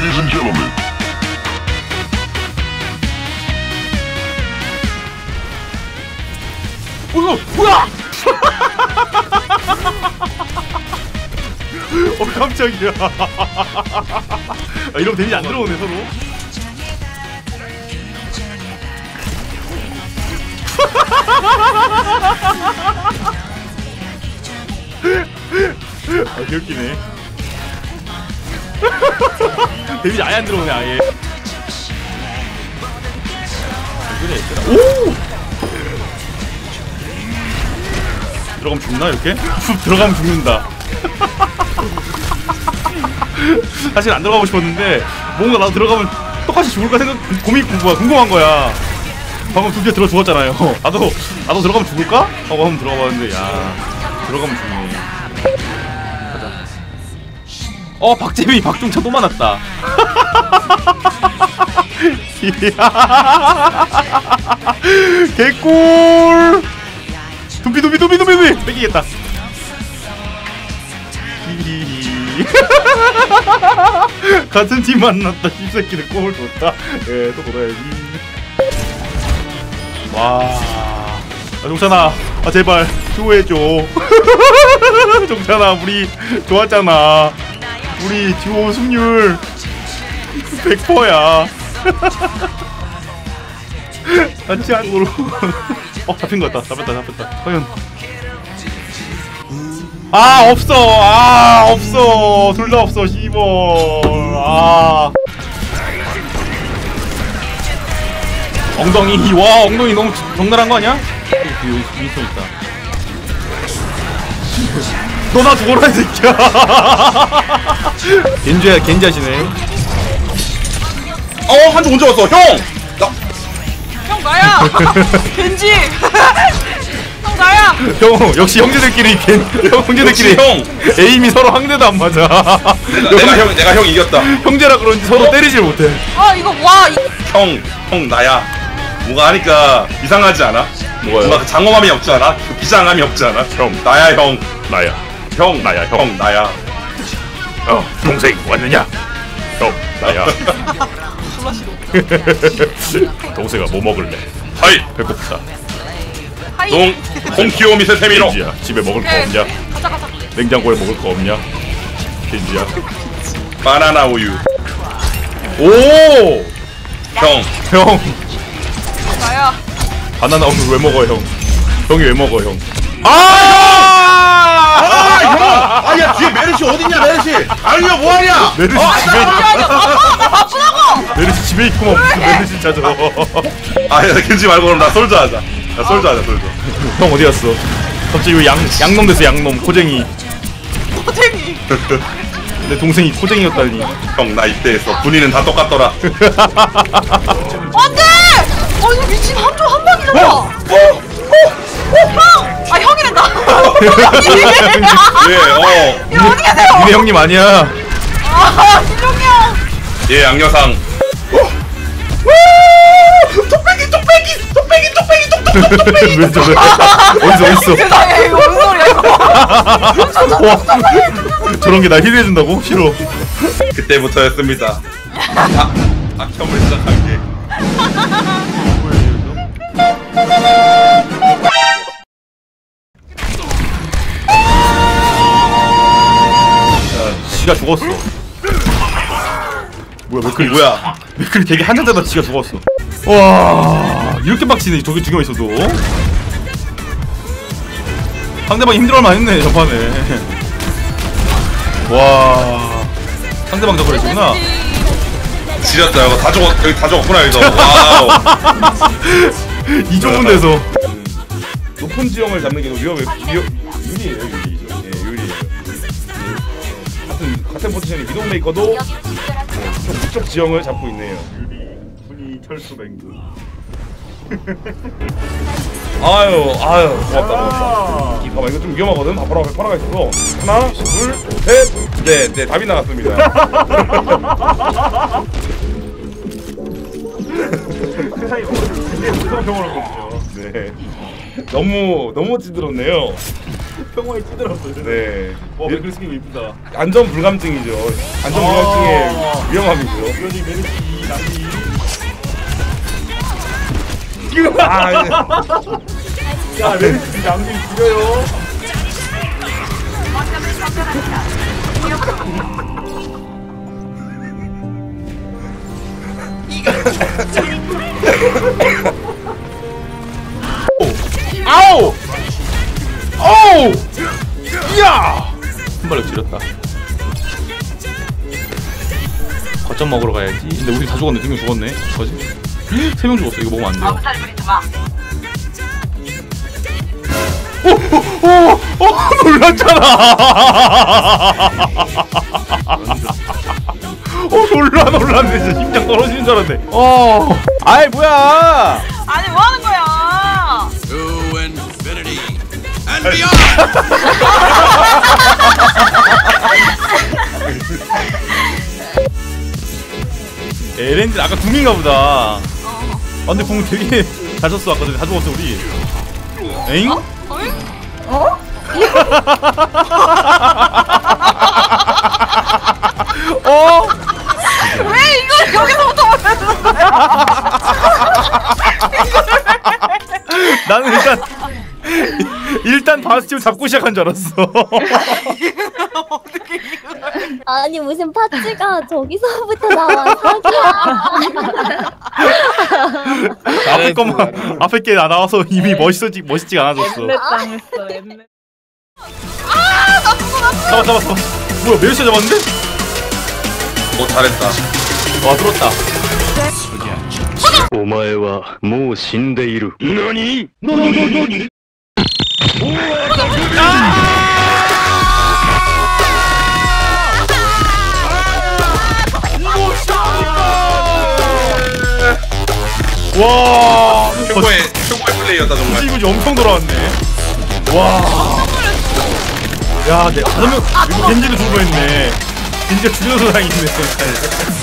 Ladies and gentlemen. 뭐야? 깜짝이야. 아, 이러면 데미지 안 들어오네 서로. 아, 귀엽기네. 데미지 아예 안 들어오네 아예. 오! 들어가면 죽나 이렇게? 들어가면 죽는다. 사실 안 들어가고 싶었는데 뭔가 나도 들어가면 똑같이 죽을까 생각 궁금한 거야. 방금 드디어 들어 죽었잖아요. 나도 들어가면 죽을까? 하고 한번 들어가봤는데 야 들어가면 죽네. 가자. 박재민이 박종차 또 만났다. 개꿀. 도비 뺏기겠다. 같은 팀 만났다. 씹새끼들 꼴 좋다. 예, 또 보다야지. 와, 종찬아, 제발 듀오해줘. 종찬아, 우리 좋았잖아. 우리 듀오 승률 100%야. 같이 한으로. 잡힌 것 같다. 잡혔다. 과연. 없어. 둘 다 없어. 씨발. 엉덩이. 와, 엉덩이 너무 적나라한 거 아니야? 여기 윈스턴 있다. 너 나 죽어라 이 새끼야. 겐지 하시네. 한쪽 언제 왔어? 형 나야. 겐지. 형 나야. 형 역시 형제들끼리 형 에임이 서로 한 대도 안 맞아. 내가 형 이겼다. 형제라 그런지 서로 때리질 못해. 이거 와. 형 나야. 뭔가 하니까 이상하지 않아? 뭐가요? 뭔가 그 장엄함이 없지 않아? 그 비장함이 없지 않아? 형 나야 형. 나야. 형 나야 형 나야. 동생 왔느냐? 형 나야. 동생아 뭐 먹을래? 하이 배고프다. 콩키오미 세세미로. 겐지야 집에 먹을 거 없냐? 가자. 냉장고에 먹을 거 없냐? 겐지야. 바나나 우유. 오! 형 나야. 바나나 우유 왜 먹어 형? 형이 왜 먹어 형? 형! 야 뒤에 메르시 어딨냐 메르시? 아니야 뭐하냐? 메르시 집에 바쁘다고. 메르시 집에 있구만. 무슨 메르시 찾아. 야 겐지 말고 그럼 나 솔저 하자. 솔저. 형 어디 갔어? 갑자기 왜 양놈 됐어 양놈 코쟁이. 내 동생이 코쟁이였다니. 형 나 이때했어. 분위는 다 똑같더라. 안돼. 이거 미친 한 방이잖아. 형. 형이란다. 예. 어디 계세요? 니네 형님 아니야. 진룡이 형. 예 양여상. 뚝배기. 왜 저래? 어디서? 세상에 이거 무슨 소리야 이거. 와, 저런 게 날 희대해준다고? 싫어. 그때부터였습니다. 악혐을 시작한 게. 지가 죽었어. 뭐야 맥클이 되게 한잔자다 지가 죽었어. 와 이렇게 빡치네. 저기 두 개만 있어도 상대방이 힘들어할만 했네 전판에. 와 상대방 저걸 해주구나. 지렸다 이거 다 죽었. 여기 다 죽었구나 여기서. 와우. 이 좁은 데서 높은 지형을 잡는 게 유리해요. 유리죠. 예, 유리해요. 같은 포지션이 미동메이커도 북쪽 지형을 잡고 있네요. 분이 철수 뱅크. 아유 고맙다. 봐봐 이거 좀 위험하거든. 파라가 있어서 하나 둘셋네 답이 나갔습니다. 세상이 굉장히 무서운 경험을 거든요. 네 너무 찌들었네요. 평화에 찌들었어요. 네. 그 스킨 이쁘다. 안전 불감증이죠. 안전 불감증의 위험함이죠. 이러니 메르시 남이. 아, 야 메르시 남이 줄여요. 아우! 아우! 이야! 한 발로 지렸다. 거점 먹으러 가야지. 근데 우리 다 죽었네. 2명 죽었네. 뭐지? 3명 죽었어. 이거 먹으면 안 돼. 아무살 부리지 마. 놀랐잖아. 놀랐네. 진짜 심장 떨어지는 줄 알았네. 아이 뭐야? 아니 뭐 하는 거야? To infinity and beyond! 에렌즈 아까 궁인가 보다. 아 근데 궁 되게 잘 썼어. 아까 전에 다 죽었어 우리. 에잉? 어? 어? 왜 이걸 여기서부터 보여주는 거야? 나는 일단 바스티온 잡고 시작한 줄 알았어. 어떻게 이걸? 아니 무슨 파츠가 저기서부터 나와 사기야. 앞에 것만 앞에 게 나와서 이미 멋있지가 않아졌어. 당했어 엠넷. 잡았어. 뭐야 메르시 잡았는데? 잘했다. 와 들었다. お前はもう死んでいる。何？ 와 최고의 플레이였다 정말. 이거 엄청 돌아왔네. 와. 야, 내 5명 겐지를 죽을 뻔했네. 겐지가 죽여서 다행이네.